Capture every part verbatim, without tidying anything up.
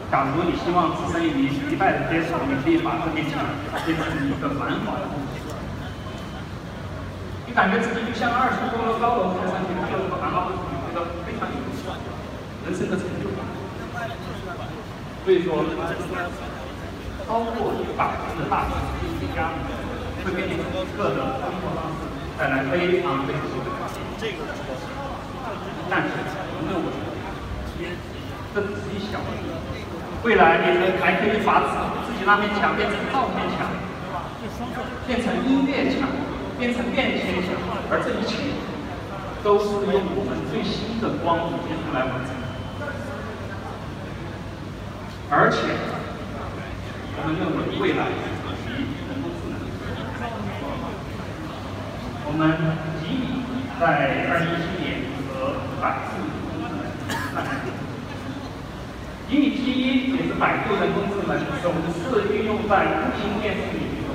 假如你希望置身于一代的接触，你可以把这面墙变成一个蛮好的东西。你感觉自己就像二十多楼高楼看上去，就蛮好，你觉得非常有人生的成就感。所以说，超过一百人的大型艺术家会给你一个的生活方式带来非常非常多的改变。但是，没有问题，这只是一小步。未来你们还可以把自己那面墙变成照片墙，变成音乐墙，变成便签墙，而这一切都是用我们最新的光谱技术来完成。而且，我们认为未来与人工智能，我们吉米在二零一七年和百度人工智能大战。吉米 T 一也是百度人工智能首次运用在无屏电视领域中，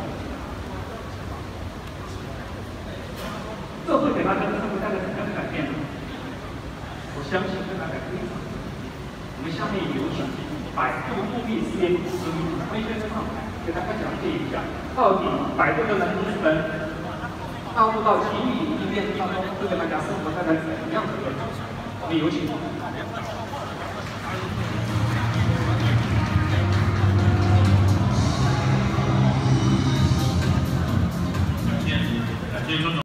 这会给大家的生活带来什么样的改变呢？我相信会带来非常。我们下面有请百度布密事业部经理温先生给大家讲解一下，到底百度的人工智能纳入到吉米无屏电视当中，会给大家生活带来什么样的变化？我们有请。